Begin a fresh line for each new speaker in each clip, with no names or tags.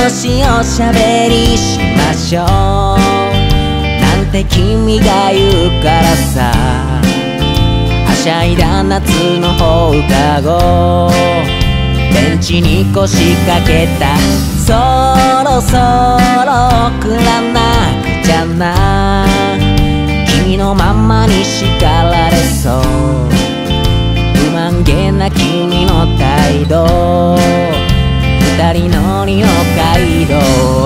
しおしゃべりしましょうなんて君が言うからさはしゃいだ夏の放課後ベンチに腰掛けたそろそろ送らなくちゃな君のままに叱られそう不満げな君の態度二人乗りの街道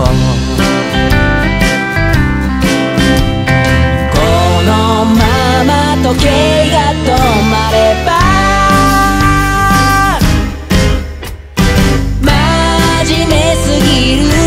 このまま時計が止まれば真面目すぎる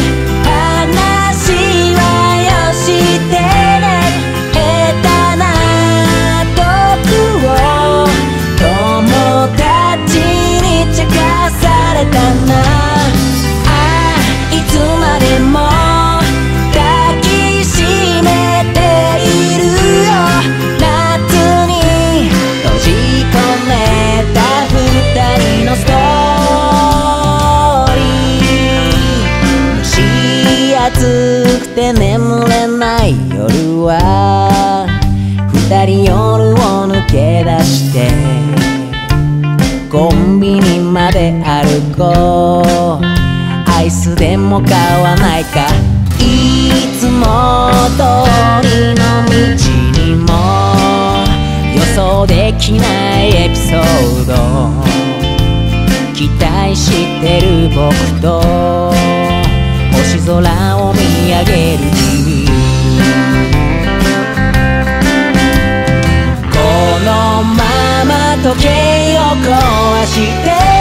話はよしてね下手なトークを友達に茶化されたないつまでも抱きしめているよ夏に閉じ込めた二人のストーリー蒸し暑くて眠れない夜は二人夜を抜け出してコンビニまで歩こうアイスでも買わないかいつも通りの道にも予想できないエピソード期待してる僕と星空を見上げる君このまま時計を壊して